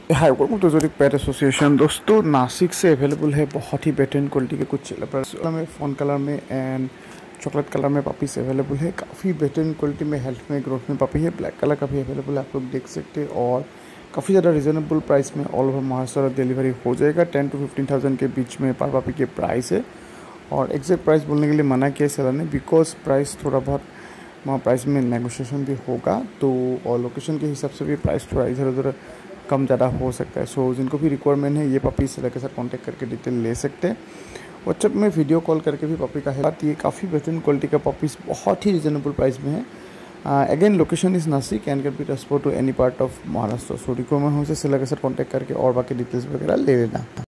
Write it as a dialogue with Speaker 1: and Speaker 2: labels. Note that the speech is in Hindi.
Speaker 1: हाय वेलकम टू जोरिक पेट एसोसिएशन। दोस्तों नासिक से अवेलेबल है बहुत ही बेहतरीन क्वालिटी के कुछ कलर में, फ़ोन कलर में एंड चॉकलेट कलर में पपीज़ अवेलेबल है। काफ़ी बेहतरीन क्वालिटी में, हेल्थ में, ग्रोथ में पपी है। ब्लैक कलर का भी अवेलेबल है, आप लोग देख सकते हैं। और काफ़ी ज़्यादा रिजनेबल प्राइस में ऑल ओवर महाराष्ट्र डिलीवरी हो जाएगा। 10 to 15,000 के बीच में पर पपी के प्राइस है। और एग्जैक्ट प्राइस बोलने के लिए मना किया सेलर ने, बिकॉज प्राइस थोड़ा बहुत वहाँ प्राइस में नेगोशिएशन भी होगा, तो और लोकेशन के हिसाब से भी प्राइस थोड़ा इधर उधर कम ज़्यादा हो सकता है। सो जिनको भी रिक्वायरमेंट है ये पपी सेलर के साथ कांटेक्ट करके डिटेल ले सकते हैं। व्हाट्सएप में वीडियो कॉल करके भी पपी का हेल्प। ये काफ़ी बेहतरीन क्वालिटी का पपीज़ बहुत ही रिजनेबल प्राइस में है। Again location is Nashik and can be transport to any part of Maharashtra. So requirement हो से सेलर के साथ कॉन्टैक्ट करके और बाकी डिटेल्स वगैरह ले लेना।